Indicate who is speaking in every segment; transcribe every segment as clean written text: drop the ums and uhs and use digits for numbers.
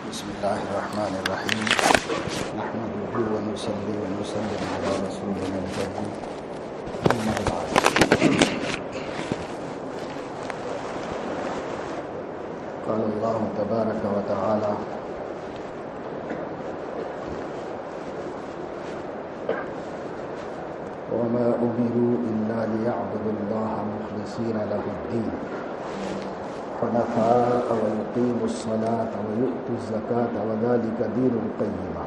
Speaker 1: بسم اللہ الرحمن الرحیم نحمده ونصلی ونسلم علی رسولنا الکریم اما بعد قال اللہ تبارک وتعالی وما امروا الا ليعبدوا الله مخلصین له الدین حنفاء ويقيموا الصلاة ويؤتوا الزكاة وذلك دين القيمة.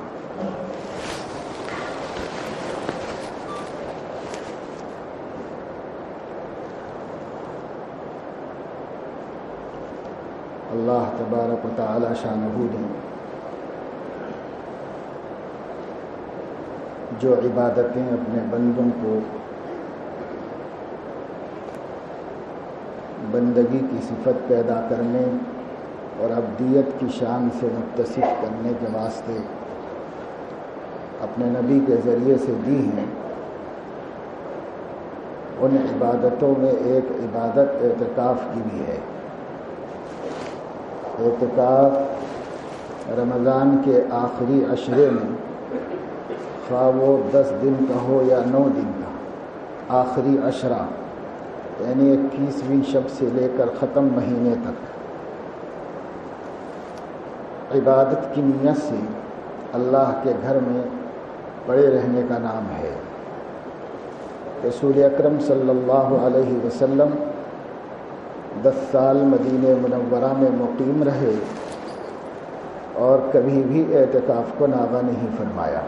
Speaker 1: اللہ تبارک و تعالی شانہ نے جو عبادتیں اپنے بندوں کو بندگی کی صفت پیدا کرنے اور عبدیت کی شان سے متصف کرنے کے واسطے اپنے نبی کے ذریعے سے دی ہیں، ان عبادتوں میں ایک عبادت اعتکاف کی بھی ہے۔ اعتکاف رمضان کے آخری عشرے میں، خواہ وہ 10 دن کا ہو یا 9 دن کا، آخری عشرہ یعنی 21ویں شب سے لے کر ختم مہینے تک عبادت کی نیت سے اللہ کے گھر میں پڑے رہنے کا نام ہے۔ رسول اکرم صلی اللہ علیہ وسلم 10 سال مدینہ منورہ میں مقیم رہے اور کبھی بھی اعتکاف کو ناغہ نہیں فرمایا۔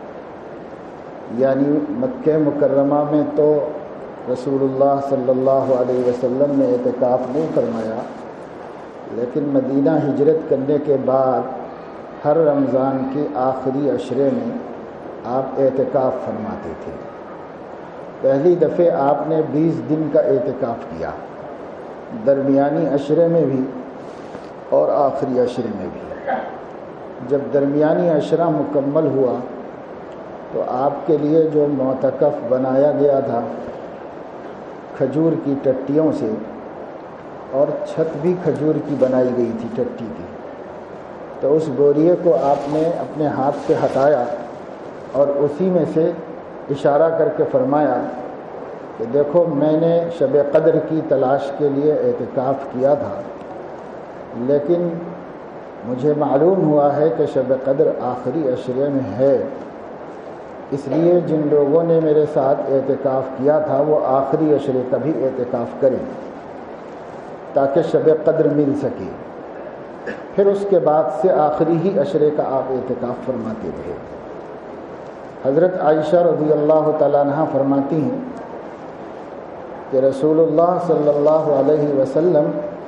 Speaker 1: یعنی مکہ مکرمہ میں تو رسول اللہ صلی اللہ علیہ وسلم نے اعتکاف نہیں فرمایا، لیکن مدینہ ہجرت کرنے کے بعد ہر رمضان کے آخری عشرے میں آپ اعتکاف فرماتے تھے۔ پہلی دفعہ آپ نے 20 دن کا اعتکاف کیا، درمیانی عشرے میں بھی اور آخری عشرے میں بھی۔ جب درمیانی عشرہ مکمل ہوا تو آپ کے لیے جو معتکف بنایا گیا تھا کھجور کی ٹٹیوں سے، اور چھت بھی کھجور کی بنائی گئی تھی ٹٹی کی، تو اس بوریے کو آپ نے اپنے ہاتھ سے ہٹایا اور اسی میں سے اشارہ کر کے فرمایا کہ دیکھو میں نے شب قدر کی تلاش کے لیے اعتکاف کیا تھا، لیکن مجھے معلوم ہوا ہے کہ شب قدر آخری عشرے میں ہے، اس لیے جن لوگوں نے میرے ساتھ اعتکاف کیا تھا وہ آخری عشرے کا بھی اعتکاف کریں تاکہ شب قدر مل سکے۔ پھر اس کے بعد سے آخری ہی عشرے کا آپ اعتکاف فرماتے رہے۔ حضرت عائشہ رضی اللہ تعالیٰ عنہ فرماتی ہیں کہ رسول اللہ صلی اللہ علیہ وسلم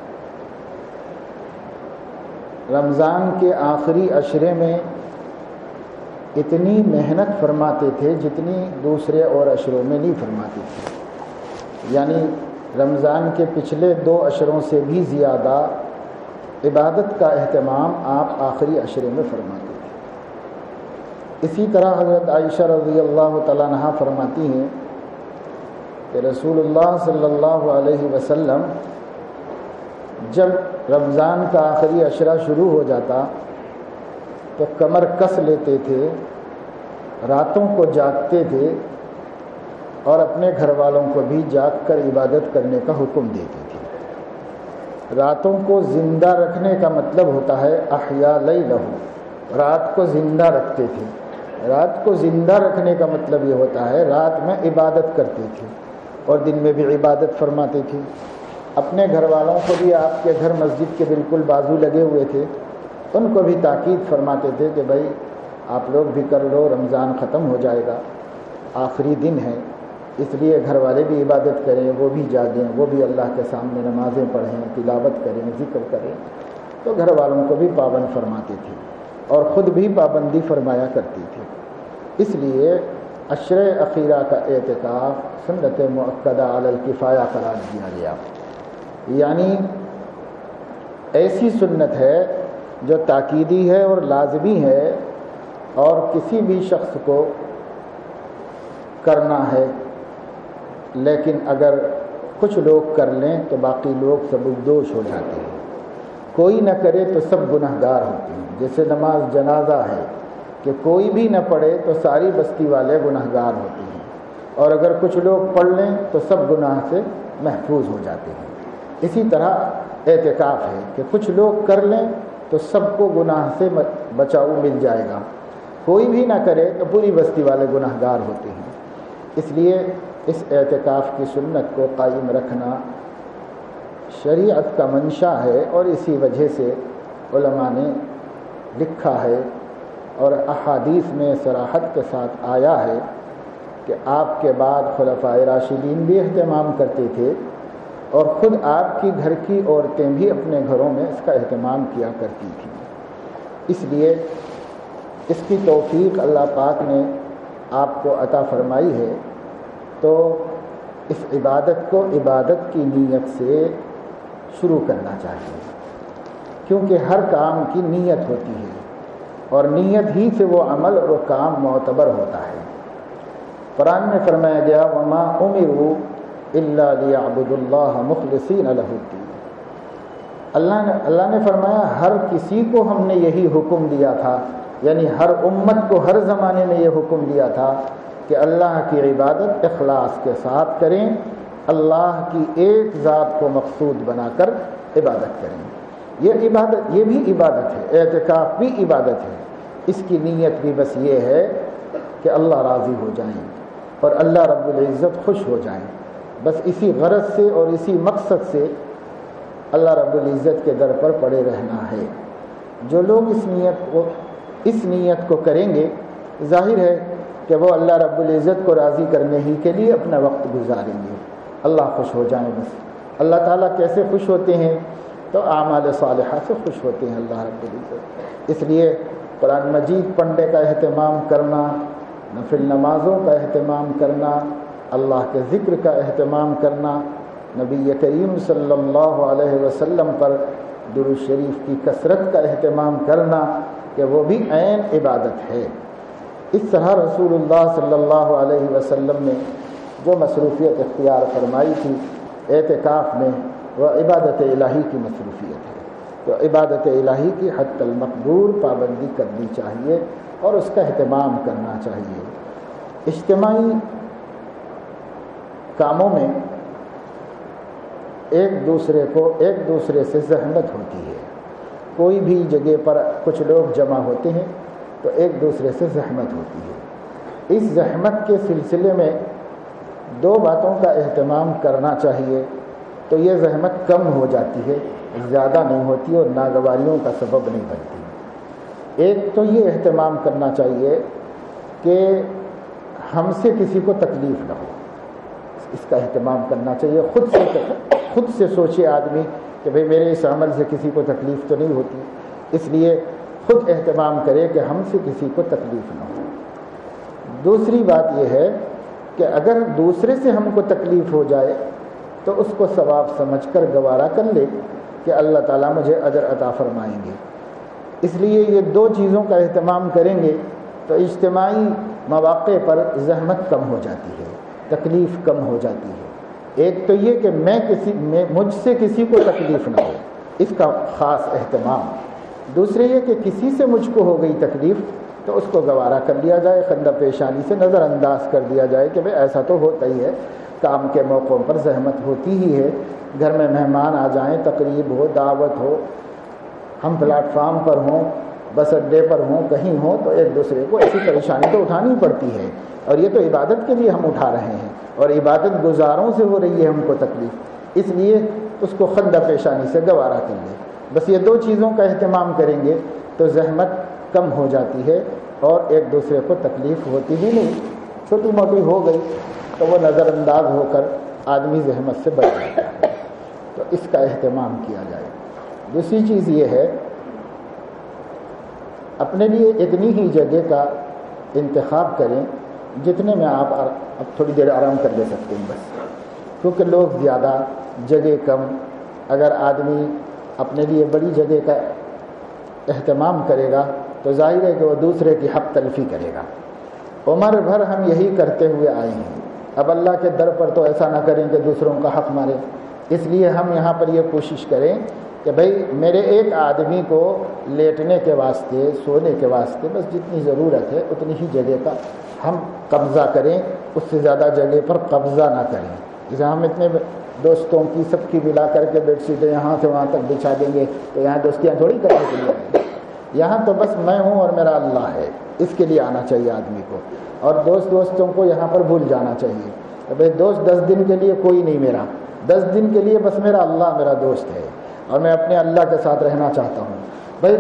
Speaker 1: رمضان کے آخری عشرے میں اتنی محنت فرماتے تھے جتنی دوسرے اور عشروں میں نہیں فرماتے تھے، یعنی رمضان کے پچھلے 2 عشروں سے بھی زیادہ عبادت کا اہتمام آپ آخری عشرے میں فرماتے تھے۔ اسی طرح حضرت عائشہ رضی اللہ تعالیٰ عنہ فرماتی ہیں کہ رسول اللہ صلی اللہ علیہ وسلم جب رمضان کا آخری عشرہ شروع ہو جاتا تو کمر کس لیتے تھے، راتوں کو جاگتے تھے اور اپنے گھر والوں کو بھی جاگ کر عبادت کرنے کا حکم دیتے تھے۔ راتوں کو زندہ رکھنے کا مطلب ہوتا ہے احیا لیلہ، رات کو زندہ رکھتے تھے۔ رات کو زندہ رکھنے کا مطلب یہ ہوتا ہے رات میں عبادت کرتے تھے اور دن میں بھی عبادت فرماتے تھے۔ اپنے گھر والوں کو بھی، آپ کے گھر مسجد کے بالکل بازو لگے ہوئے تھے، ان کو بھی تاکید فرماتے تھے کہ بھائی آپ لوگ بھی کر لو، رمضان ختم ہو جائے گا، آخری دن ہے، اس لیے گھر والے بھی عبادت کریں، وہ بھی جاگیں، وہ بھی اللہ کے سامنے نمازیں پڑھیں، تلاوت کریں، ذکر کریں۔ تو گھر والوں کو بھی پابند فرماتے تھے اور خود بھی پابندی فرمایا کرتی تھی۔ اس لیے عشرے اخیرہ کا اعتکاف سنت مؤکدہ علی الکفایہ قرار دیا گیا، یعنی ایسی سنت ہے جو تاکیدی ہے اور لازمی ہے اور کسی بھی شخص کو کرنا ہے، لیکن اگر کچھ لوگ کر لیں تو باقی لوگ سبکدوش ہو جاتے ہیں۔ کوئی نہ کرے تو سب گنہگار ہوتے ہیں. جیسے نماز جنازہ ہے کہ کوئی بھی نہ پڑھے تو ساری بستی والے گنہگار ہوتے ہیں، اور اگر کچھ لوگ پڑھ لیں تو سب گناہ سے محفوظ ہو جاتے ہیں. اسی طرح اعتکاف ہے کہ کچھ لوگ کر لیں تو سب کو گناہ سے بچاؤ مل جائے گا، کوئی بھی نہ کرے تو پوری بستی والے گنہگار ہوتے ہیں. اس لیے اس اعتکاف کی سنت کو قائم رکھنا شریعت کا منشا ہے، اور اسی وجہ سے علماء نے لکھا ہے اور احادیث میں صراحت کے ساتھ آیا ہے کہ آپ کے بعد خلفائے راشدین بھی اہتمام کرتے تھے، اور خود آپ کی گھر کی عورتیں بھی اپنے گھروں میں اس کا اہتمام کیا کرتی تھیں. اس لیے اس کی توفیق اللہ پاک نے آپ کو عطا فرمائی ہے، تو اس عبادت کو عبادت کی نیت سے شروع کرنا چاہیے، کیونکہ ہر کام کی نیت ہوتی ہے، اور نیت ہی سے وہ عمل اور وہ کام معتبر ہوتا ہے. قرآن میں فرمایا گیا وَمَا أُمِرُوا إِلَّا لِيَعْبُدُوا اللَّهَ مُخْلِصِينَ لَهُ الدِّينَ. اللہ نے فرمایا ہر کسی کو ہم نے یہی حکم دیا تھا، یعنی ہر امت کو ہر زمانے میں یہ حکم دیا تھا کہ اللہ کی عبادت اخلاص کے ساتھ کریں، اللہ کی ایک ذات کو مقصود بنا کر عبادت کریں. یہ عبادت، یہ بھی عبادت ہے، اعتکاف بھی عبادت ہے. اس کی نیت بھی بس یہ ہے کہ اللہ راضی ہو جائیں اور اللہ رب العزت خوش ہو جائیں. بس اسی غرض سے اور اسی مقصد سے اللہ رب العزت کے در پر پڑے رہنا ہے. جو لوگ اس نیت کو کریں گے، ظاہر ہے کہ وہ اللہ رب العزت کو راضی کرنے ہی کے لیے اپنا وقت گزاریں گے. اللہ خوش ہو جائیں. بس اللہ تعالیٰ کیسے خوش ہوتے ہیں؟ تو اعمال صالحہ سے خوش ہوتے ہیں اللہ رب العزت. اس لیے قرآن مجید پڑھنے کا اہتمام کرنا، نفل نمازوں کا اہتمام کرنا، اللہ کے ذکر کا اہتمام کرنا، نبی کریم صلی اللہ علیہ وسلم پر درود شریف کی کثرت کا اہتمام کرنا، کہ وہ بھی عین عبادت ہے. اس طرح رسول اللہ صلی اللہ علیہ وسلم نے جو مصروفیت اختیار فرمائی تھی اعتکاف میں، وہ عبادت الہی کی مصروفیت ہے. تو عبادت الہی کی حد المقدور پابندی کرنی چاہیے اور اس کا اہتمام کرنا چاہیے. اجتماعی کاموں میں ایک دوسرے سے زحمت ہوتی ہے. کوئی بھی جگہ پر کچھ لوگ جمع ہوتے ہیں تو ایک دوسرے سے زحمت ہوتی ہے. اس زحمت کے سلسلے میں دو باتوں کا اہتمام کرنا چاہیے تو یہ زحمت کم ہو جاتی ہے، زیادہ نہیں ہوتی اور ناگواریوں کا سبب نہیں بنتی. ایک تو یہ اہتمام کرنا چاہیے کہ ہم سے کسی کو تکلیف نہ ہو، اس کا اہتمام کرنا چاہیے. خود سے سوچے آدمی کہ بھئی میرے اس عمل سے کسی کو تکلیف تو نہیں ہوتی، اس لیے خود اہتمام کرے کہ ہم سے کسی کو تکلیف نہ ہو. دوسری بات یہ ہے کہ اگر دوسرے سے ہم کو تکلیف ہو جائے تو اس کو ثواب سمجھ کر گوارا کر لے کہ اللہ تعالیٰ مجھے اجر عطا فرمائیں گے. اس لیے یہ دو چیزوں کا اہتمام کریں گے تو اجتماعی مواقع پر زحمت کم ہو جاتی ہے، تکلیف کم ہو جاتی ہے. ایک تو یہ کہ مجھ سے کسی کو تکلیف نہ ہو، اس کا خاص اہتمام. دوسرے یہ کہ کسی سے مجھ کو ہو گئی تکلیف تو اس کو گوارا کر لیا جائے، خندہ پیشانی سے نظر انداز کر دیا جائے کہ بھئی ایسا تو ہوتا ہی ہے، کام کے موقعوں پر زحمت ہوتی ہی ہے. گھر میں مہمان آ جائیں، تقریب ہو، دعوت ہو، ہم پلیٹ فارم پر ہوں، بس اڈے پر ہوں، کہیں ہوں، تو ایک دوسرے کو ایسی پریشانی تو اٹھانی پڑتی ہے. اور یہ تو عبادت کے لیے ہم اٹھا رہے ہیں اور عبادت گزاروں سے ہو رہی ہے ہم کو تکلیف، اس لیے اس کو خندہ پیشانی سے گوارا کر لیں. بس یہ دو چیزوں کا اہتمام کریں گے تو زحمت کم ہو جاتی ہے اور ایک دوسرے کو تکلیف ہوتی بھی نہیں. چھوٹی موٹی ہو گئی تو وہ نظر انداز ہو کر آدمی زحمت سے بچ جاتا ہے. تو اس کا اہتمام کیا جائے. دوسری چیز یہ ہے اپنے لیے اتنی ہی جگہ کا انتخاب کریں جتنے میں آپ اب تھوڑی دیر آرام کر لے سکتے ہیں بس، کیونکہ لوگ زیادہ، جگہ کم. اگر آدمی اپنے لیے بڑی جگہ کا اہتمام کرے گا تو ظاہر ہے کہ وہ دوسرے کی حق تلفی کرے گا. عمر بھر ہم یہی کرتے ہوئے آئے ہیں. اب اللہ کے در پر تو ایسا نہ کریں کہ دوسروں کا حق مارے. اس لیے ہم یہاں پر یہ کوشش کریں کہ بھئی میرے ایک آدمی کو لیٹنے کے واسطے، سونے کے واسطے بس جتنی ضرورت ہے اتنی ہی جگہ کا ہم قبضہ کریں، اس سے زیادہ جگہ پر قبضہ نہ کریں۔ جیسے ہم اتنے دوستوں کی سب کی ملا کر کے بیڈ شیٹیں یہاں سے وہاں تک بچھا دیں گے تو یہاں دوستیاں تھوڑی کرنے کے لیے آئیں گے، یہاں تو بس میں ہوں اور میرا اللہ ہے، اس کے لیے آنا چاہیے آدمی کو۔ اور دوستوں کو یہاں پر بھول جانا چاہیے کہ بھئی دوست 10 دن کے لیے کوئی نہیں، میرا 10 دن کے لیے بس میرا اللہ میرا دوست ہے اور میں اپنے اللہ کے ساتھ رہنا چاہتا ہوں۔ بھئی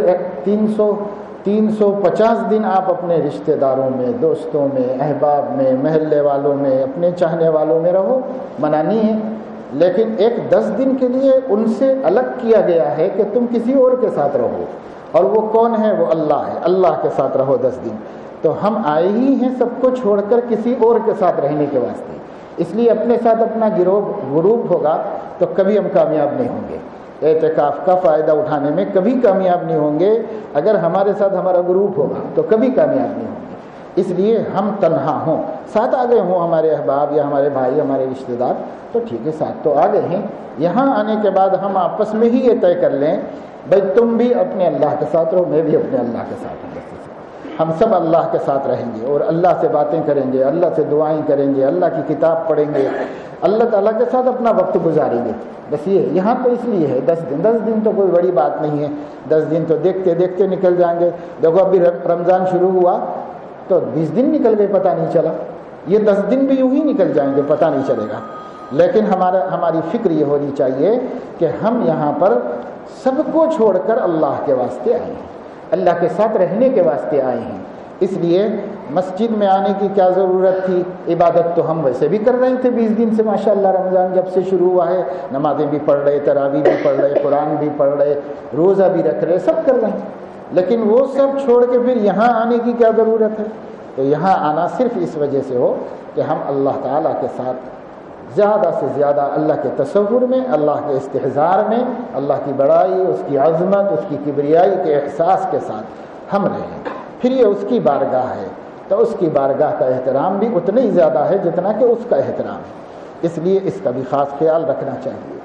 Speaker 1: 350 دن آپ اپنے رشتہ داروں میں، دوستوں میں، احباب میں، محلے والوں میں، اپنے چاہنے والوں میں رہو، منع نہیں ہے، لیکن ایک 10 دن کے لیے ان سے الگ کیا گیا ہے کہ تم کسی اور کے ساتھ رہو، اور وہ کون ہے؟ وہ اللہ ہے، اللہ کے ساتھ رہو 10 دن۔ تو ہم آئے ہی ہیں سب کو چھوڑ کر کسی اور کے ساتھ رہنے کے واسطے، اس لیے اپنے ساتھ اپنا گروپ ہوگا تو کبھی ہم کامیاب نہیں ہوں گے، اعتکاف کا فائدہ اٹھانے میں کبھی کامیاب نہیں ہوں گے۔ اگر ہمارے ساتھ ہمارا گروپ ہوگا تو کبھی کامیاب نہیں ہوں گے، اس لیے ہم تنہا ہوں، ساتھ آ گئے ہوں ہمارے احباب یا ہمارے بھائی، ہمارے رشتہ دار، تو ٹھیک ہے ساتھ تو آ گئے ہیں، یہاں آنے کے بعد ہم آپس میں ہی یہ طے کر لیں بھائی تم بھی اپنے اللہ کے ساتھ رہو، میں بھی اپنے اللہ کے ساتھ ہوں، ہم سب اللہ کے ساتھ رہیں گے اور اللہ سے باتیں کریں گے، اللہ سے دعائیں کریں گے، اللہ کی کتاب پڑھیں گے، اللہ تعالیٰ کے ساتھ اپنا وقت گزاریں گے، بس یہ یہاں تو اس لیے ہے 10 دن تو کوئی بڑی بات نہیں ہے، 10 دن تو دیکھتے دیکھتے نکل جائیں گے۔ دیکھو ابھی رمضان شروع ہوا تو 20 دن نکل گئے پتہ نہیں چلا، یہ 10 دن بھی یوں ہی نکل جائیں گے پتہ نہیں چلے گا، لیکن ہماری فکر یہ ہونی چاہیے کہ ہم یہاں پر سب کو چھوڑ کر اللہ کے واسطے آئے ہیں، اللہ کے ساتھ رہنے کے واسطے آئے ہیں، اس لیے مسجد میں آنے کی کیا ضرورت تھی؟ عبادت تو ہم ویسے بھی کر رہے تھے 20 دن سے، ماشاءاللہ رمضان جب سے شروع ہوا ہے نمازیں بھی پڑھ رہے، تراویح بھی پڑھ رہے، قرآن بھی پڑھ رہے، روزہ بھی رکھ رہے، سب کر رہے ہیں، لیکن وہ سب چھوڑ کے پھر یہاں آنے کی کیا ضرورت ہے؟ تو یہاں آنا صرف اس وجہ سے ہو کہ ہم اللہ تعالیٰ کے ساتھ زیادہ سے زیادہ اللہ کے تصور میں، اللہ کے استحضار میں، اللہ کی بڑائی، اس کی عظمت، اس کی کبریائی کے احساس کے ساتھ ہم رہیں، پھر یہ اس کی بارگاہ ہے تو اس کی بارگاہ کا احترام بھی اتنا ہی زیادہ ہے جتنا کہ اس کا احترام ہے، اس لیے اس کا بھی خاص خیال رکھنا چاہیے۔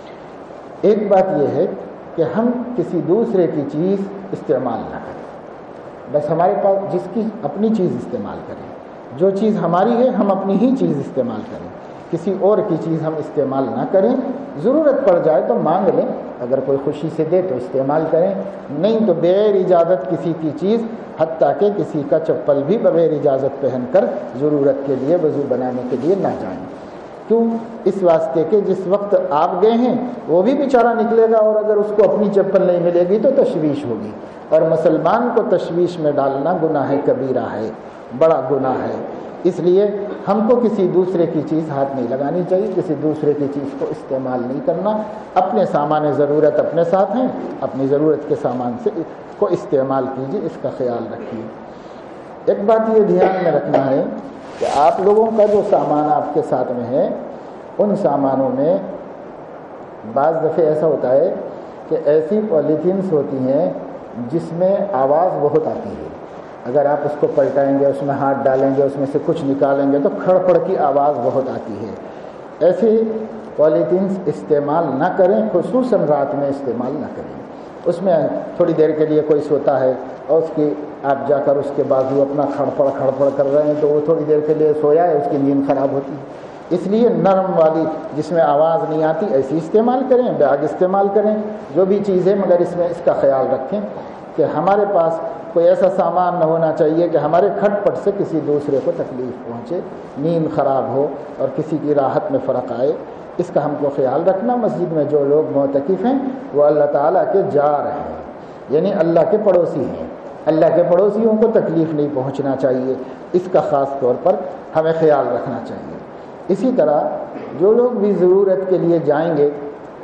Speaker 1: ایک بات یہ ہے کہ ہم کسی دوسرے کی چیز استعمال نہ کریں، بس ہمارے پاس جس کی اپنی چیز استعمال کریں، جو چیز ہماری ہے ہم اپنی ہی چیز استعمال کریں، کسی اور کی چیز ہم استعمال نہ کریں، ضرورت پڑ جائے تو مانگ لیں، اگر کوئی خوشی سے دے تو استعمال کریں، نہیں تو بغیر اجازت کسی کی چیز، حتیٰ کہ کسی کا چپل بھی بغیر اجازت پہن کر ضرورت کے لیے وضو بنانے کے لیے نہ جائیں۔ کیوں؟ اس واسطے کہ جس وقت آپ گئے ہیں وہ بھی بیچارہ نکلے گا اور اگر اس کو اپنی چپل نہیں ملے گی تو تشویش ہوگی، اور مسلمان کو تشویش میں ڈالنا گناہ کبیرہ ہے، بڑا گناہ ہے، اس لیے ہم کو کسی دوسرے کی چیز ہاتھ نہیں لگانی چاہیے، کسی دوسرے کی چیز کو استعمال نہیں کرنا، اپنے سامان ضرورت اپنے ساتھ ہیں، اپنی ضرورت کے سامان سے کو استعمال کیجیے، اس کا خیال رکھیے۔ ایک بات یہ دھیان میں رکھنا ہے کہ آپ لوگوں کا جو سامان آپ کے ساتھ میں ہے، ان سامانوں میں بعض دفعہ ایسا ہوتا ہے کہ ایسی پولیتھینس ہوتی ہیں جس میں آواز بہت آتی ہے، اگر آپ اس کو پلٹائیں گے، اس میں ہاتھ ڈالیں گے، اس میں سے کچھ نکالیں گے تو کھڑ کھڑ کی آواز بہت آتی ہے، ایسی پولیتھینس استعمال نہ کریں، خصوصاً رات میں استعمال نہ کریں، اس میں تھوڑی دیر کے لیے کوئی سوتا ہے اور اس کی آپ جا کر اس کے بازو اپنا کھڑپڑ کر رہے ہیں تو وہ تھوڑی دیر کے لیے سویا ہے، اس کی نیند خراب ہوتی ہے، اس لیے نرم والی جس میں آواز نہیں آتی ایسی استعمال کریں، بیگ استعمال کریں، جو بھی چیز ہے، مگر اس میں اس کا خیال رکھیں کہ ہمارے پاس کوئی ایسا سامان نہ ہونا چاہیے کہ ہمارے کھٹ پٹ سے کسی دوسرے کو تکلیف پہنچے، نیند خراب ہو اور کسی کی راحت میں فرق آئے، اس کا ہم کو خیال رکھنا۔ مسجد میں جو لوگ معتکف ہیں وہ اللہ تعالیٰ کے جار ہیں، یعنی اللہ کے پڑوسی ہیں، اللہ کے پڑوسیوں کو تکلیف نہیں پہنچنا چاہیے، اس کا خاص طور پر ہمیں خیال رکھنا چاہیے۔ اسی طرح جو لوگ بھی ضرورت کے لیے جائیں گے،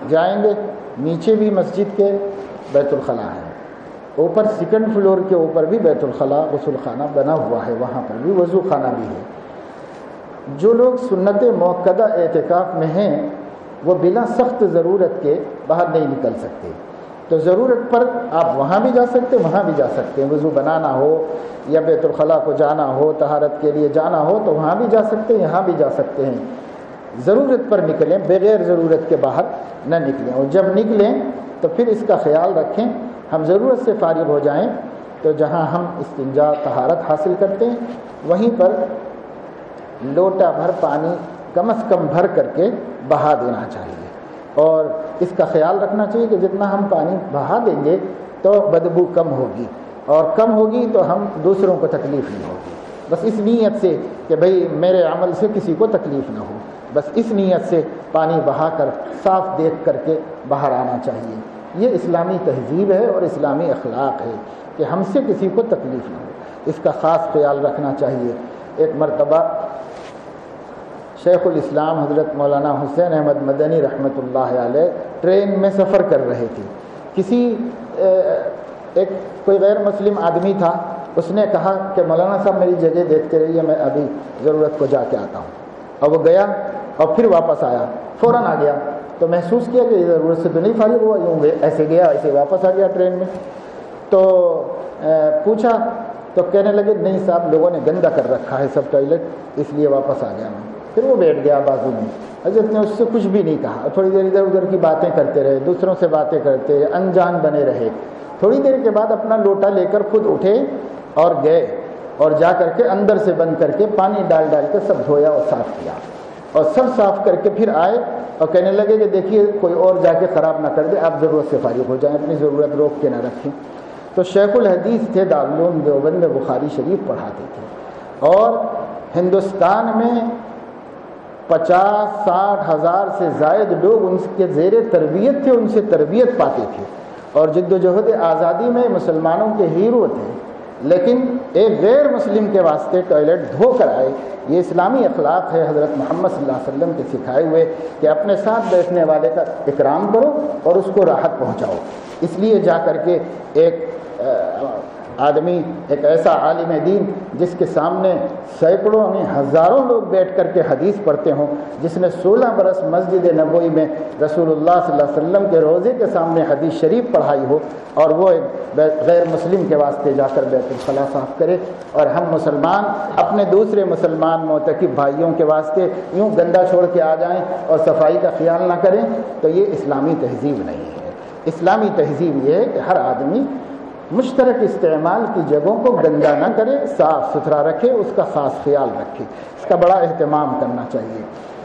Speaker 1: نیچے بھی مسجد کے بیت الخلاء ہے، اوپر سیکنڈ فلور کے اوپر بھی بیت الخلاء غسل خانہ بنا ہوا ہے، وہاں پر بھی وضو خانہ بھی ہے۔ جو لوگ سنت موقدہ اعتکاف میں ہیں وہ بلا سخت ضرورت کے باہر نہیں نکل سکتے، تو ضرورت پر آپ وہاں بھی جا سکتے، وہاں بھی جا سکتے ہیں، وضو بنانا ہو یا بیت الخلاء کو جانا ہو، طہارت کے لیے جانا ہو تو وہاں بھی جا سکتے ہیں، یہاں بھی جا سکتے ہیں۔ ضرورت پر نکلیں، بغیر ضرورت کے باہر نہ نکلیں، اور جب نکلیں تو پھر اس کا خیال رکھیں. ہم ضرورت سے فارغ ہو جائیں تو جہاں ہم استنجا طہارت حاصل کرتے ہیں وہیں پر لوٹا بھر پانی کم از کم بھر کر کے بہا دینا چاہیے. اور اس کا خیال رکھنا چاہیے کہ جتنا ہم پانی بہا دیں گے تو بدبو کم ہوگی، اور کم ہوگی تو ہم دوسروں کو تکلیف نہیں ہوگی. بس اس نیت سے کہ بھئی میرے عمل سے کسی کو تکلیف نہ ہو، بس اس نیت سے پانی بہا کر صاف دیکھ کر کے باہر آنا چاہیے. یہ اسلامی تہذیب ہے اور اسلامی اخلاق ہے کہ ہم سے کسی کو تکلیف نہ ہو، اس کا خاص خیال رکھنا چاہیے. ایک مرتبہ شیخ الاسلام حضرت مولانا حسین احمد مدنی رحمۃ اللہ علیہ ٹرین میں سفر کر رہے تھے. ایک کوئی غیر مسلم آدمی تھا، اس نے کہا کہ مولانا صاحب میری جگہ دیکھتے رہیے، میں ابھی ضرورت کو جا کے آتا ہوں. اور وہ گیا اور پھر واپس آیا، فوراً آ گیا. تو محسوس کیا کہ یہ ضرورت سے تو نہیں فارغ ہوا، یوں ایسے گیا ایسے واپس آ گیا ٹرین میں. تو پوچھا تو کہنے لگے نہیں صاحب لوگوں نے گندا کر رکھا ہے سب ٹوائلٹ، اس لیے واپس آ گیا میں. پھر وہ بیٹھ گیا بازو میں. حضرت نے اس سے کچھ بھی نہیں کہا، تھوڑی دیر ادھر ادھر کی باتیں کرتے رہے، دوسروں سے باتیں کرتے، انجان بنے رہے. تھوڑی دیر کے بعد اپنا لوٹا لے کر خود اٹھے اور گئے، اور جا کر کے اندر سے بند کر کے پانی ڈال ڈال کے سب دھویا اور صاف کیا، اور سب صاف کر کے پھر آئے اور کہنے لگے کہ دیکھیے کوئی اور جا کے خراب نہ کر دے، آپ ضرورت سے فارغ ہو جائیں، اپنی ضرورت روک کے نہ رکھیں. تو شیخ الحدیث تھے، دارالعلوم دیوبند میں بخاری شریف پڑھاتے تھے، اور ہندوستان میں 50-60 ہزار سے زائد لوگ ان کے زیر تربیت تھے، ان سے تربیت پاتے تھے، اور جد و جہد آزادی میں مسلمانوں کے ہیرو تھے. لیکن ایک غیر مسلم کے واسطے ٹوائلٹ دھو کر آئے. یہ اسلامی اخلاق ہے حضرت محمد صلی اللہ علیہ وسلم کے سکھائے ہوئے کہ اپنے ساتھ بیٹھنے والے کا اکرام کرو اور اس کو راحت پہنچاؤ. اس لیے جا کر کے ایک آدمی، ایک ایسا عالم دین جس کے سامنے سینکڑوں میں ہزاروں لوگ بیٹھ کر کے حدیث پڑھتے ہوں، جس نے 16 برس مسجد نبوی میں رسول اللہ صلی اللہ علیہ وسلم کے روضے کے سامنے حدیث شریف پڑھائی ہو، اور وہ ایک غیر مسلم کے واسطے جا کر بیت الخلا صاف کرے، اور ہم مسلمان اپنے دوسرے مسلمان معتکف بھائیوں کے واسطے یوں گندا چھوڑ کے آ جائیں اور صفائی کا خیال نہ کریں، تو یہ اسلامی تہذیب نہیں ہے. اسلامی تہذیب یہ ہے کہ ہر آدمی مشترک استعمال کی جگہوں کو گندا نہ کرے، صاف ستھرا رکھے، اس کا خاص خیال رکھے، اس کا بڑا اہتمام کرنا چاہیے.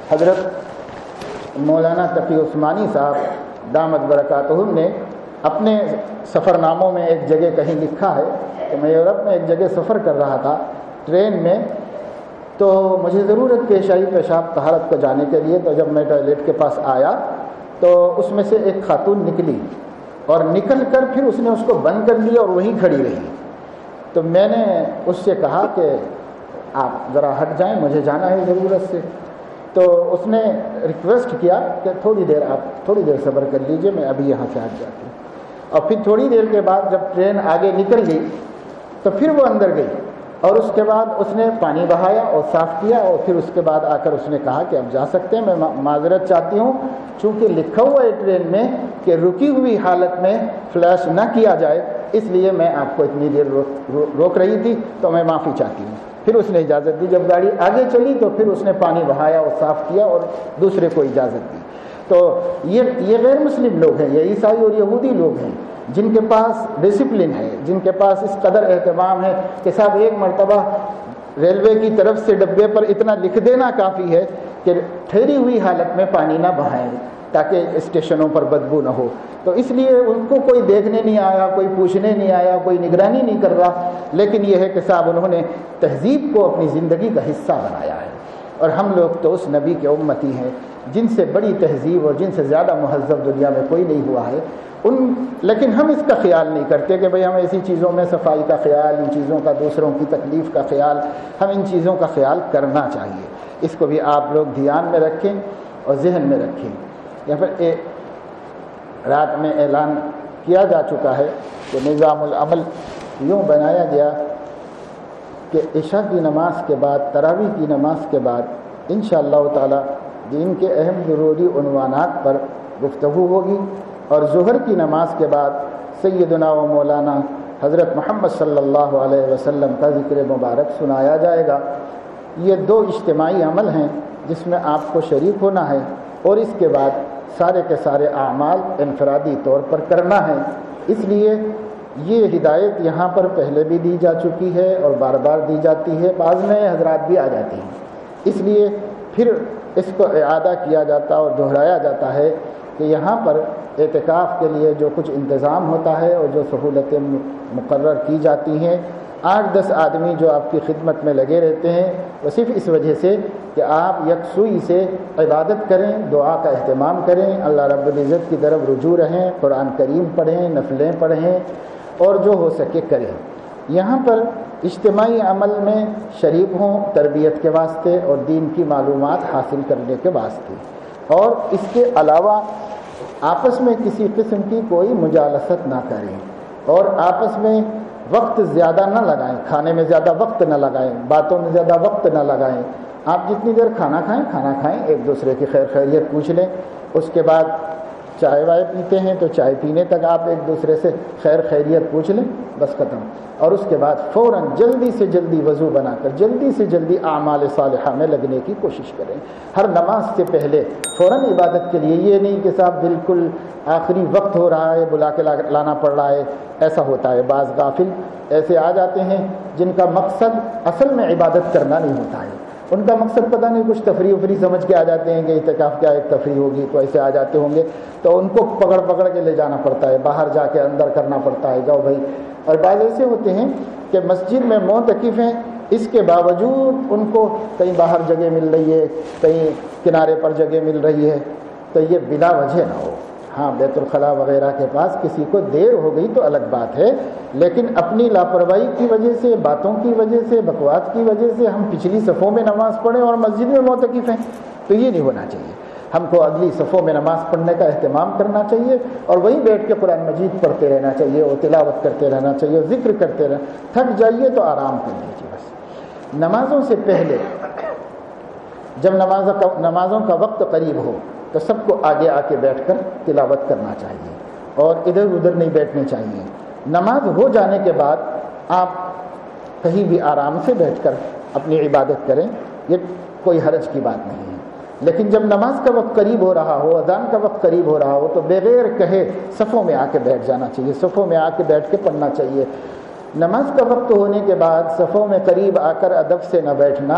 Speaker 1: حضرت مولانا تقی عثمانی صاحب دامت برکاتہم نے اپنے سفر ناموں میں ایک جگہ کہیں لکھا ہے کہ میں یورپ میں ایک جگہ سفر کر رہا تھا ٹرین میں، تو مجھے ضرورت پیش آئی پیشاب طہارت کو جانے کے لیے. تو جب میں ٹوائلٹ کے پاس آیا تو اس میں سے ایک خاتون نکلی، اور نکل کر پھر اس نے اس کو بند کر لیا اور وہیں کھڑی رہی. تو میں نے اس سے کہا کہ آپ ذرا ہٹ جائیں، مجھے جانا ہے ضرورت سے. تو اس نے ریکویسٹ کیا کہ آپ تھوڑی دیر صبر کر لیجئے، میں ابھی یہاں سے ہٹ جاتی ہوں. اور پھر تھوڑی دیر کے بعد جب ٹرین آگے نکل گئی تو پھر وہ اندر گئی، اور اس کے بعد اس نے پانی بہایا اور صاف کیا، اور پھر اس کے بعد آ کر اس نے کہا کہ اب جا سکتے ہیں، میں معذرت چاہتی ہوں، چونکہ لکھا ہوا ہے ٹرین میں کہ رکی ہوئی حالت میں فلیش نہ کیا جائے، اس لیے میں آپ کو اتنی دیر روک رہی تھی، تو میں معافی چاہتی ہوں. پھر اس نے اجازت دی. جب گاڑی آگے چلی تو پھر اس نے پانی بہایا اور صاف کیا اور دوسرے کو اجازت دی. تو یہ غیر مسلم لوگ ہیں، یہ عیسائی اور یہودی لوگ ہیں جن کے پاس ڈسپلن ہے، جن کے پاس اس قدر اہتمام ہے کہ صاحب ایک مرتبہ ریلوے کی طرف سے ڈبے پر اتنا لکھ دینا کافی ہے کہ ٹھہری ہوئی حالت میں پانی نہ بہائیں تاکہ اسٹیشنوں پر بدبو نہ ہو. تو اس لیے ان کو کوئی دیکھنے نہیں آیا، کوئی پوچھنے نہیں آیا، کوئی نگرانی نہیں کر رہا. لیکن یہ ہے کہ صاحب انہوں نے تہذیب کو اپنی زندگی کا حصہ بنایا ہے. اور ہم لوگ تو اس نبی کے امتی ہیں جن سے بڑی تہذیب اور جن سے زیادہ مہذب دنیا میں کوئی نہیں ہوا ہے. لیکن ہم اس کا خیال نہیں کرتے کہ بھئی ہم ایسی چیزوں میں صفائی کا خیال، ان چیزوں کا دوسروں کی تکلیف کا خیال، ہم ان چیزوں کا خیال کرنا چاہیے. اس کو بھی آپ لوگ دھیان میں رکھیں اور ذہن میں رکھیں. یا پھر رات میں اعلان کیا جا چکا ہے کہ نظام العمل یوں بنایا گیا کہ عشاء کی نماز کے بعد، تراویح کی نماز کے بعد انشاءاللہ تعالی دین کے اہم ضروری عنوانات پر گفتگو ہوگی، اور ظہر کی نماز کے بعد سیدنا و مولانا حضرت محمد صلی اللہ علیہ وسلم کا ذکر مبارک سنایا جائے گا. یہ 2 اجتماعی عمل ہیں جس میں آپ کو شریک ہونا ہے. اور اس کے بعد سارے کے سارے اعمال انفرادی طور پر کرنا ہے۔ اس لیے یہ ہدایت یہاں پر پہلے بھی دی جا چکی ہے اور بار بار دی جاتی ہے، بعض نئے حضرات بھی آ جاتے ہیں، اس لیے پھر اس کو اعادہ کیا جاتا اور دہرایا جاتا ہے کہ یہاں پر اعتکاف کے لیے جو کچھ انتظام ہوتا ہے اور جو سہولتیں مقرر کی جاتی ہیں، 8-10 آدمی جو آپ کی خدمت میں لگے رہتے ہیں، وہ صرف اس وجہ سے کہ آپ یکسوئی سے عبادت کریں، دعا کا اہتمام کریں، اللہ رب العزت کی طرف رجوع رہیں، قرآن کریم پڑھیں، نفلیں پڑھیں اور جو ہو سکے کریں۔ یہاں پر اجتماعی عمل میں شریک ہوں تربیت کے واسطے اور دین کی معلومات حاصل کرنے کے واسطے، اور اس کے علاوہ آپس میں کسی قسم کی کوئی مجالست نہ کریں اور آپس میں وقت زیادہ نہ لگائیں، کھانے میں زیادہ وقت نہ لگائیں، باتوں میں زیادہ وقت نہ لگائیں۔ آپ جتنی دیر کھانا کھائیں، ایک دوسرے کی خیر خیریت پوچھ لیں، اس کے بعد چائے وائے پیتے ہیں تو چائے پینے تک آپ ایک دوسرے سے خیر خیریت پوچھ لیں، بس ختم۔ اور اس کے بعد فوراً جلدی سے جلدی وضو بنا کر جلدی سے جلدی اعمال صالحہ میں لگنے کی کوشش کریں۔ ہر نماز سے پہلے فوراً عبادت کے لیے، یہ نہیں کہ صاحب بالکل آخری وقت ہو رہا ہے بلا کے لانا پڑ رہا ہے، ایسا ہوتا ہے۔ بعض غافل ایسے آ جاتے ہیں جن کا مقصد اصل میں عبادت کرنا نہیں ہوتا ہے، ان کا مقصد پتہ نہیں کچھ تفریح وفریح سمجھ کے آ جاتے ہیں کہ اعتکاف کیا ایک تفریح ہوگی، تو ایسے آ جاتے ہوں گے تو ان کو پکڑ کے لے جانا پڑتا ہے، باہر جا کے اندر کرنا پڑتا ہے، جاؤ بھائی۔ اور بعض ایسے ہوتے ہیں کہ مسجد میں معتکف ہیں، اس کے باوجود ان کو کہیں باہر جگہ مل رہی ہے، کہیں کنارے پر جگہ مل رہی ہے، تو یہ بلا وجہ نہ ہو۔ ہاں بیت الخلاء وغیرہ کے پاس کسی کو دیر ہو گئی تو الگ بات ہے، لیکن اپنی لاپرواہی کی وجہ سے، باتوں کی وجہ سے، بکواس کی وجہ سے ہم پچھلی صفوں میں نماز پڑھیں اور مسجد میں معتکف ہیں، تو یہ نہیں ہونا چاہیے۔ ہم کو اگلی صفوں میں نماز پڑھنے کا اہتمام کرنا چاہیے اور وہیں بیٹھ کے قرآن مجید پڑھتے رہنا چاہیے اور تلاوت کرتے رہنا چاہیے اور ذکر کرتے رہنا۔ تھک جائیے تو آرام کر لیجیے بس۔ نمازوں سے پہلے جب نمازوں کا وقت قریب ہو تو سب کو آگے آ کے بیٹھ کر تلاوت کرنا چاہیے اور ادھر ادھر نہیں بیٹھنے چاہیے۔ نماز ہو جانے کے بعد آپ کہیں بھی آرام سے بیٹھ کر اپنی عبادت کریں، یہ کوئی حرج کی بات نہیں ہے۔ لیکن جب نماز کا وقت قریب ہو رہا ہو، اذان کا وقت قریب ہو رہا ہو، تو بغیر کہے صفوں میں آ کے بیٹھ جانا چاہیے، صفوں میں آ کے بیٹھ کے پڑھنا چاہیے۔ نماز کا وقت ہونے کے بعد صفوں میں قریب آ کر ادب سے نہ بیٹھنا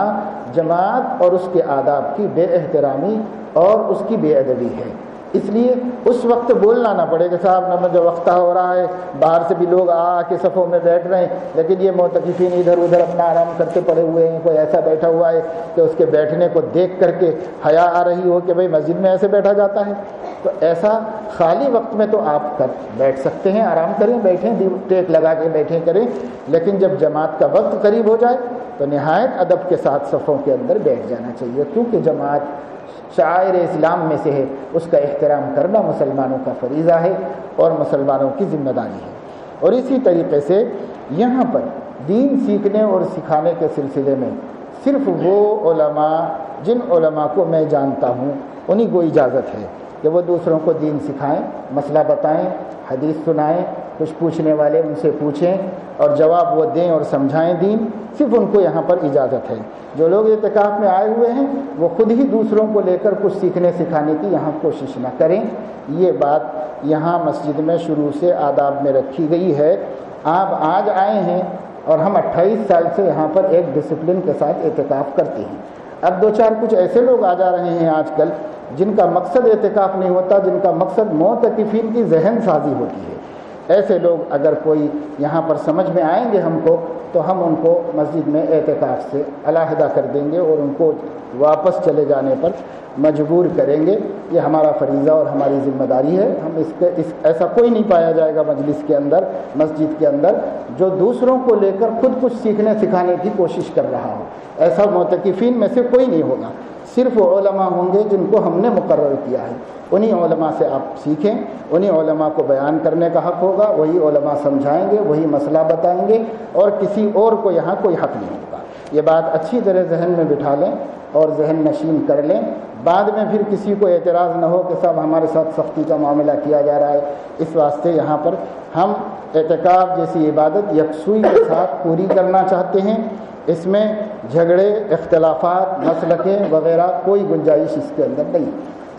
Speaker 1: جماعت اور اس کے آداب کی بے احترامی اور اس کی بے ادبی ہے۔ اس لیے اس وقت بولنا نہ پڑے کہ صاحب نماز وقت ہو رہا ہے، باہر سے بھی لوگ آ کے صفوں میں بیٹھ رہے ہیں، لیکن یہ معتکفین ادھر ادھر اپنا آرام کرتے پڑے ہوئے ہیں، کوئی ایسا بیٹھا ہوا ہے کہ اس کے بیٹھنے کو دیکھ کر کے حیا آ رہی ہو کہ بھئی مسجد میں ایسے بیٹھا جاتا ہے۔ تو ایسا خالی وقت میں تو آپ بیٹھ سکتے ہیں، آرام کریں، بیٹھیں، ٹیک لگا کے بیٹھیں کریں، لیکن جب جماعت کا وقت قریب ہو جائے تو نہایت ادب کے ساتھ صفوں کے اندر بیٹھ جانا چاہیے، کیونکہ جماعت شعائر اسلام میں سے ہے، اس کا احترام کرنا مسلمانوں کا فریضہ ہے اور مسلمانوں کی ذمہ داری ہے۔ اور اسی طریقے سے یہاں پر دین سیکھنے اور سکھانے کے سلسلے میں صرف وہ علماء جن علماء کو میں جانتا ہوں انہیں کو اجازت ہے کہ وہ دوسروں کو دین سکھائیں، مسئلہ بتائیں، حدیث سنائیں، کچھ پوچھنے والے ان سے پوچھیں اور جواب وہ دیں اور سمجھائیں دین، صرف ان کو یہاں پر اجازت ہے۔ جو لوگ اعتکاف میں آئے ہوئے ہیں وہ خود ہی دوسروں کو لے کر کچھ سیکھنے سکھانے کی یہاں کوشش نہ کریں۔ یہ بات یہاں مسجد میں شروع سے آداب میں رکھی گئی ہے۔ آپ آج آئے ہیں اور ہم 28 سال سے یہاں پر ایک ڈسپلن کے ساتھ اعتکاف کرتے ہیں۔ اب دو چار کچھ ایسے لوگ آ جا رہے ہیں آج کل جن کا مقصد اعتکاف نہیں ہوتا، جن کا مقصد معتکفین کی ذہن سازی ہوتی ہے۔ ایسے لوگ اگر کوئی یہاں پر سمجھ میں آئیں گے ہم کو، تو ہم ان کو مسجد میں اعتکاف سے علیحدہ کر دیں گے اور ان کو واپس چلے جانے پر مجبور کریں گے۔ یہ ہمارا فریضہ اور ہماری ذمہ داری ہے۔ ہم ایسا کوئی نہیں پایا جائے گا مجلس کے اندر، مسجد کے اندر، جو دوسروں کو لے کر خود کچھ سیکھنے سکھانے کی کوشش کر رہا ہو۔ ایسا معتکفین میں سے کوئی نہیں ہوگا، صرف علماء ہوں گے جن کو ہم نے مقرر کیا ہے۔ انہی علماء سے آپ سیکھیں، انہی علماء کو بیان کرنے کا حق ہوگا، وہی علماء سمجھائیں گے، وہی مسئلہ بتائیں گے، اور کسی اور کو یہاں کوئی حق نہیں ہوگا۔ یہ بات اچھی طرح ذہن میں بٹھا لیں اور ذہن نشین کر لیں، بعد میں پھر کسی کو اعتراض نہ ہو کہ صاحب ہمارے ساتھ سختی کا معاملہ کیا جا رہا ہے۔ اس واسطے یہاں پر ہم اعتکاف جیسی عبادت یکسوئی کے ساتھ پوری کرنا چاہتے ہیں۔ اس میں جھگڑے، اختلافات، مسلکیں وغیرہ کوئی گنجائش اس کے اندر نہیں۔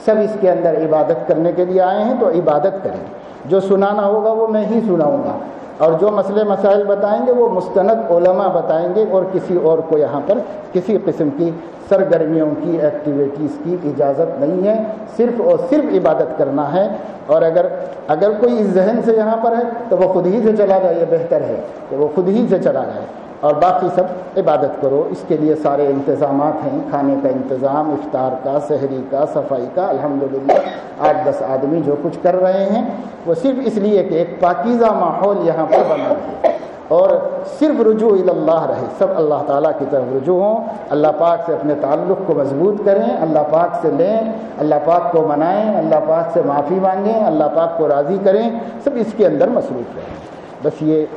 Speaker 1: سب اس کے اندر عبادت کرنے کے لیے آئے ہیں تو عبادت کریں. جو سنانا ہوگا وہ میں ہی سناؤں گا، اور جو مسئلے مسائل بتائیں گے وہ مستند علماء بتائیں گے، اور کسی اور کو یہاں پر کسی قسم کی سرگرمیوں کی ایکٹیویٹیز کی اجازت نہیں ہے. صرف اور صرف عبادت کرنا ہے. اور اگر کوئی اس ذہن سے یہاں پر ہے تو وہ خود ہی سے چلا جائے. یہ بہتر ہے کہ وہ خود ہی سے چلا جائے، اور باقی سب عبادت کرو. اس کے لیے سارے انتظامات ہیں، کھانے کا انتظام، افطار کا، سحری کا، صفائی کا. الحمدللہ 8-10 آدمی جو کچھ کر رہے ہیں وہ صرف اس لیے کہ ایک پاکیزہ ماحول یہاں پر بنا رہے اور صرف رجوع اللہ رہے. سب اللہ تعالیٰ کی طرف رجوع ہوں، اللہ پاک سے اپنے تعلق کو مضبوط کریں، اللہ پاک سے لیں، اللہ پاک کو منائیں، اللہ پاک سے معافی مانگیں، اللہ پاک کو راضی کریں. سب اس کے اندر مصروف رہیں. بس یہ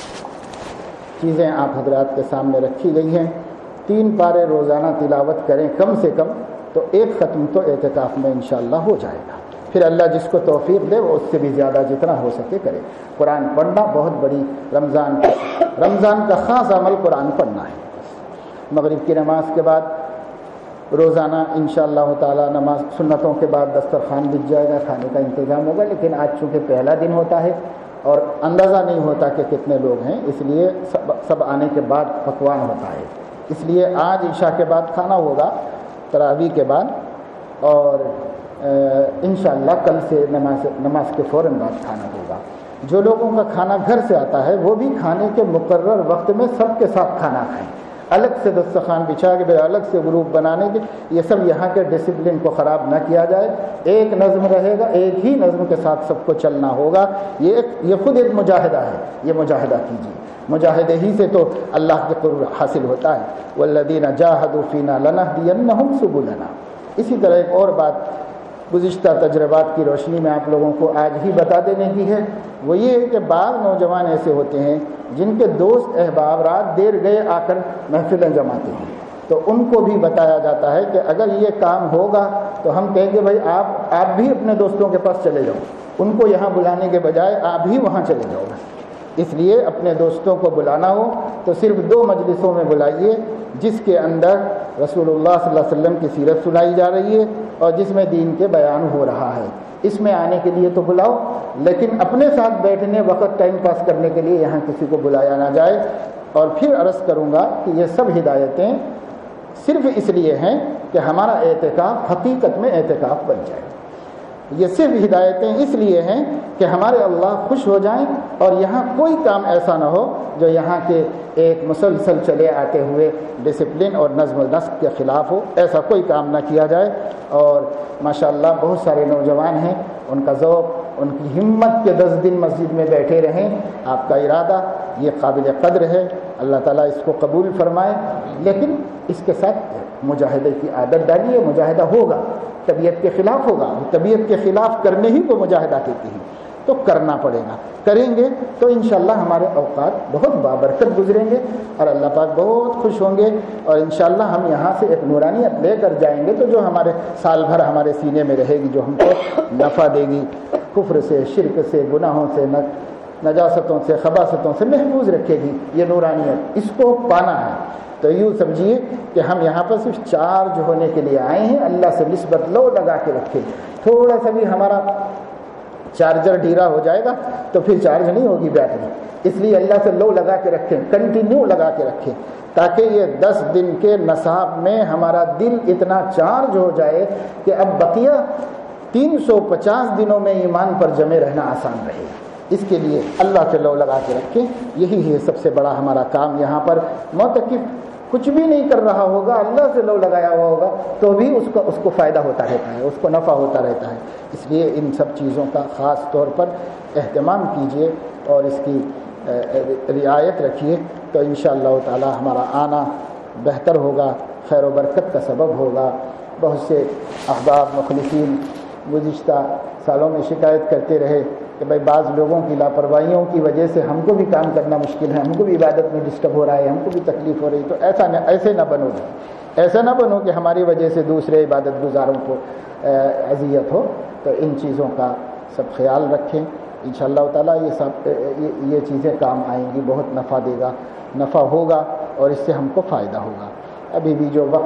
Speaker 1: چیزیں آپ حضرات کے سامنے رکھی گئی ہیں. 3 پارے روزانہ تلاوت کریں کم سے کم، تو ایک ختم تو اعتکاف میں انشاءاللہ ہو جائے گا. پھر اللہ جس کو توفیق دے وہ اس سے بھی زیادہ جتنا ہو سکے کرے. قرآن پڑھنا بہت بڑی رمضان کا خاص عمل قرآن پڑھنا ہے. مغرب کی نماز کے بعد روزانہ انشاءاللہ تعالی نماز سنتوں کے بعد دسترخوان بچ جائے گا، کھانے کا انتظام ہوگا. لیکن آج چونکہ پہلا دن ہوتا ہے اور اندازہ نہیں ہوتا کہ کتنے لوگ ہیں، اس لیے سب آنے کے بعد پکوان ہوتا ہے. اس لیے آج عشاء کے بعد کھانا ہوگا، تراویح کے بعد، اور انشاءاللہ کل سے نماز کے فوراً بعد کھانا ہوگا. جو لوگوں کا کھانا گھر سے آتا ہے وہ بھی کھانے کے مقرر وقت میں سب کے ساتھ کھانا کھائیں. الگ سے دسترخوان بچھا کے الگ سے گروپ بنانے کے، یہ سب یہاں کے ڈسپلن کو خراب نہ کیا جائے. ایک نظم رہے گا، ایک ہی نظم کے ساتھ سب کو چلنا ہوگا. یہ خود ایک مجاہدہ ہے. یہ مجاہدہ کیجیے. مجاہدے ہی سے تو اللہ کے قرب حاصل ہوتا ہے. والذین جاہدوا فینا لنہدینہم سبلنا. اسی طرح ایک اور بات گزشتہ تجربات کی روشنی میں آپ لوگوں کو آج ہی بتا دینے کی ہے. وہ یہ ہے کہ بعض نوجوان ایسے ہوتے ہیں جن کے دوست احباب رات دیر گئے آ کر محفلیں جماتے ہیں. تو ان کو بھی بتایا جاتا ہے کہ اگر یہ کام ہوگا تو ہم کہیں گے بھائی آپ بھی اپنے دوستوں کے پاس چلے جاؤ. ان کو یہاں بلانے کے بجائے آپ بھی وہاں چلے جاؤ. اس لیے اپنے دوستوں کو بلانا ہو تو صرف 2 مجلسوں میں بلائیے، جس کے اندر رسول اللہ صلی اللہ علیہ وسلم کی سیرت سنائی جا رہی ہے اور جس میں دین کے بیان ہو رہا ہے. اس میں آنے کے لیے تو بلاؤ، لیکن اپنے ساتھ بیٹھنے وقت ٹائم پاس کرنے کے لیے یہاں کسی کو بلایا نہ جائے. اور پھر عرض کروں گا کہ یہ سب ہدایتیں صرف اس لیے ہیں کہ ہمارا اعتکاف حقیقت میں اعتکاف بن جائے. یہ صرف ہدایتیں اس لیے ہیں کہ ہمارے اللہ خوش ہو جائیں اور یہاں کوئی کام ایسا نہ ہو جو یہاں کے ایک مسلسل چلے آتے ہوئے ڈسپلن اور نظم و نسق کے خلاف ہو. ایسا کوئی کام نہ کیا جائے. اور ماشاءاللہ بہت سارے نوجوان ہیں، ان کا ذوق، ان کی ہمت کے 10 دن مسجد میں بیٹھے رہیں. آپ کا ارادہ یہ قابل قدر ہے، اللہ تعالیٰ اس کو قبول فرمائے. لیکن اس کے ساتھ مجاہدے کی عادت ڈالیے. مجاہدہ ہوگا، طبیعت کے خلاف ہوگا. طبیعت کے خلاف کرنے ہی کو مجاہدہ کہتے ہیں. تو کرنا پڑے گا. کریں گے تو انشاءاللہ ہمارے اوقات بہت بابرکت گزریں گے اور اللہ پاک بہت خوش ہوں گے. اور انشاءاللہ ہم یہاں سے ایک نورانیت لے کر جائیں گے تو جو ہمارے سال بھر ہمارے سینے میں رہے گی، جو ہم کو نفع دے گی، کفر سے، شرک سے، گناہوں سے، نجاستوں سے، خباثتوں سے محفوظ رکھے گی. یہ نورانیت اس کو پانا ہے. تو یوں سمجھیے کہ ہم یہاں پر صرف چارج ہونے کے لیے آئے ہیں. اللہ سے نسبت لو لگا کے رکھے. تھوڑا سا بھی ہمارا چارجر ڈھیلا ہو جائے گا تو پھر چارج نہیں ہوگی بیٹری. اس لیے اللہ سے لو لگا کے رکھیں، کنٹینیو لگا کے رکھیں، تاکہ یہ 10 دن کے نصاب میں ہمارا دل اتنا چارج ہو جائے کہ اب بقیہ 350 دنوں میں ایمان پر جمے رہنا آسان رہے. اس کے لیے اللہ سے لو لگا کے رکھیں. یہی ہے سب سے بڑا ہمارا کام. یہاں پر معتکف کچھ بھی نہیں کر رہا ہوگا، اللہ سے لو لگایا ہوا ہوگا تو بھی اس کو فائدہ ہوتا رہتا ہے، اس کو نفع ہوتا رہتا ہے. اس لیے ان سب چیزوں کا خاص طور پر اہتمام کیجیے اور اس کی رعایت رکھیے. تو انشاءاللہ تعالی ہمارا آنا بہتر ہوگا، خیر و برکت کا سبب ہوگا. بہت سے احباب مخلصین گزشتہ سالوں میں شکایت کرتے رہے کہ بھائی بعض لوگوں کی لاپرواہیوں کی وجہ سے ہم کو بھی کام کرنا مشکل ہے، ہم کو بھی عبادت میں ڈسٹرب ہو رہا ہے، ہم کو بھی تکلیف ہو رہی. تو ایسے نہ بنو گے، ایسا نہ بنو کہ ہماری وجہ سے دوسرے عبادت گزاروں کو اذیت ہو. تو ان چیزوں کا سب خیال رکھیں. انشاءاللہ تعالیٰ یہ چیزیں کام آئیں گی، بہت نفع دے گا، نفع ہوگا اور اس سے ہم کو فائدہ ہوگا. ابھی بھی جو وقت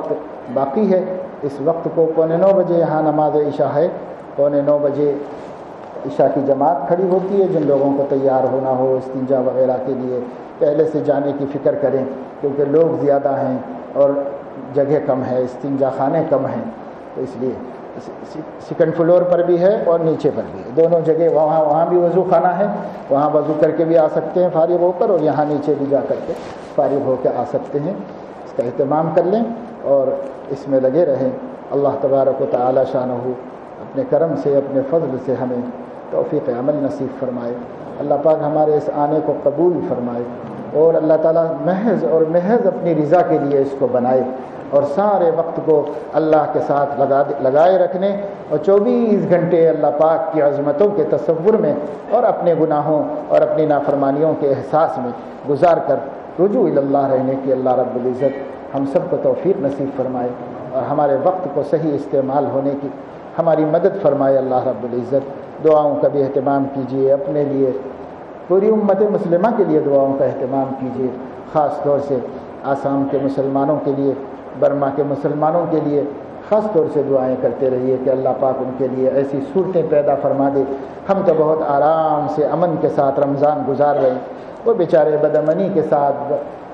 Speaker 1: باقی ہے اس وقت کو 8:45 بجے یہاں نماز عشاء ہے، 8:45 بجے عشاء کی جماعت کھڑی ہوتی ہے۔ جن لوگوں کو تیار ہونا ہو استنجا وغیرہ کے لیے پہلے سے جانے کی فکر کریں، کیونکہ لوگ زیادہ ہیں اور جگہ کم ہے، استنجا خانے کم ہیں، تو اس لیے سیکنڈ فلور پر بھی ہے اور نیچے پر بھی ہے، دونوں جگہ۔ وہاں بھی وضو خانہ ہے، وہاں وضو کر کے بھی آ سکتے ہیں فارغ ہو کر، اور یہاں نیچے بھی جا کر کے فارغ ہو کے آ سکتے ہیں۔ اس کا اہتمام کر لیں اور اس میں لگے رہیں۔ اللہ تبارک و تعالی شانہ اپنے کرم سے، اپنے فضل سے ہمیں توفیق عمل نصیب فرمائے۔ اللہ پاک ہمارے اس آنے کو قبول فرمائے، اور اللہ تعالیٰ محض اپنی رضا کے لیے اس کو بنائے، اور سارے وقت کو اللہ کے ساتھ لگائے رکھنے، اور 24 گھنٹے اللہ پاک کی عظمتوں کے تصور میں اور اپنے گناہوں اور اپنی نافرمانیوں کے احساس میں گزار کر رجوع اللہ رہنے کی اللہ رب العزت ہم سب کو توفیق نصیب فرمائے، اور ہمارے وقت کو صحیح استعمال ہونے کی ہماری مدد فرمائے اللہ رب العزت۔ دعاؤں کا بھی اہتمام کیجیے، اپنے لیے، پوری امت مسلمہ کے لیے دعاؤں کا اہتمام کیجیے، خاص طور سے آسام کے مسلمانوں کے لیے، برما کے مسلمانوں کے لیے خاص طور سے دعائیں کرتے رہیے کہ اللہ پاک ان کے لیے ایسی صورتیں پیدا فرما دے۔ ہم تو بہت آرام سے امن کے ساتھ رمضان گزار رہے ہیں، وہ بیچارے بدامنی کے ساتھ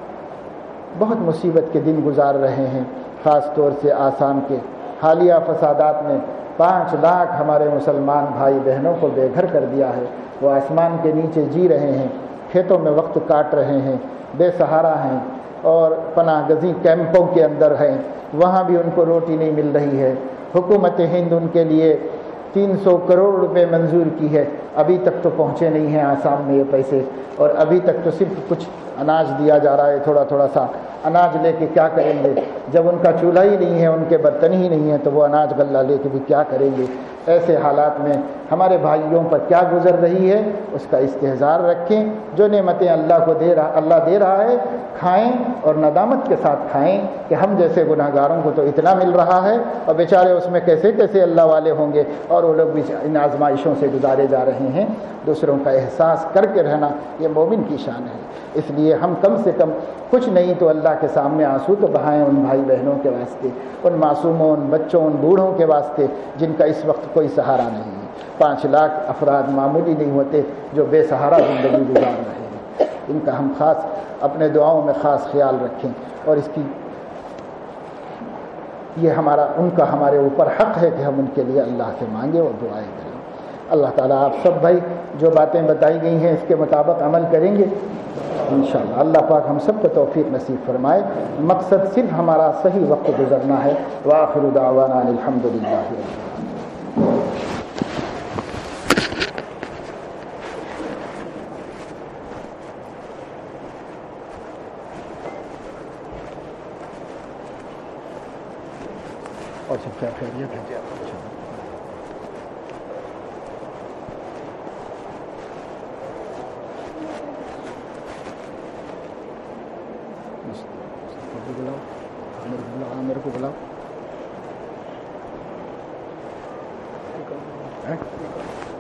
Speaker 1: بہت مصیبت کے دن گزار رہے ہیں۔ خاص طور سے آسام کے حالیہ فسادات میں 5 لاکھ ہمارے مسلمان بھائی بہنوں کو بے گھر کر دیا ہے۔ وہ آسمان کے نیچے جی رہے ہیں، کھیتوں میں وقت کاٹ رہے ہیں، بے سہارا ہیں، اور پناہ گزیں کیمپوں کے اندر ہیں، وہاں بھی ان کو روٹی نہیں مل رہی ہے۔ حکومت ہند ان کے لیے 300 کروڑ روپے منظور کی ہے، ابھی تک تو پہنچے نہیں ہیں آسام میں یہ پیسے، اور ابھی تک تو صرف کچھ اناج دیا جا رہا ہے، تھوڑا تھوڑا سا اناج لے کے کیا کریں گے؟ جب ان کا چولہا ہی نہیں ہے، ان کے برتن ہی نہیں ہیں، تو وہ اناج غلہ لے کے بھی کیا کریں گے؟ ایسے حالات میں ہمارے بھائیوں پر کیا گزر رہی ہے اس کا استحضار رکھیں۔ جو نعمتیں اللہ دے رہا ہے کھائیں، اور ندامت کے ساتھ کھائیں کہ ہم جیسے گناہگاروں کو تو اتنا مل رہا ہے، اور بیچارے اس میں کیسے کیسے اللہ والے ہوں گے، اور وہ لوگ بھی ان آزمائشوں سے گزارے جا رہے ہیں۔ دوسروں کا احساس کر کے رہنا یہ مومن کی شان ہے۔ اس لیے ہم کم سے کم کچھ نہیں تو اللہ کے سامنے آنسو تو بہائیں ان بھائی بہنوں کے واسطے، ان معصوموں، ان بچوں، ان بوڑھوں کے واسطے جن کا اس وقت کوئی سہارا نہیں ہے۔ 5 لاکھ افراد معمولی نہیں ہوتے جو بے سہارا زندگی گزار رہے ہیں، ان کا ہم خاص اپنے دعاؤں میں خاص خیال رکھیں، اور اس کی یہ ان کا ہمارے اوپر حق ہے کہ ہم ان کے لیے اللہ سے مانگیں اور دعائیں کریں۔ اللہ تعالیٰ آپ سب بھائی جو باتیں بتائی گئی ہیں اس کے مطابق عمل کریں گے انشاءاللہ۔ اللہ پاک ہم سب کو توفیق نصیب فرمائے۔ مقصد صرف ہمارا صحیح وقت گزرنا ہے۔ وآخر دعوانا الحمدللہ۔ اور سب کیا خیریت ہے؟ عامر کو بلاؤ۔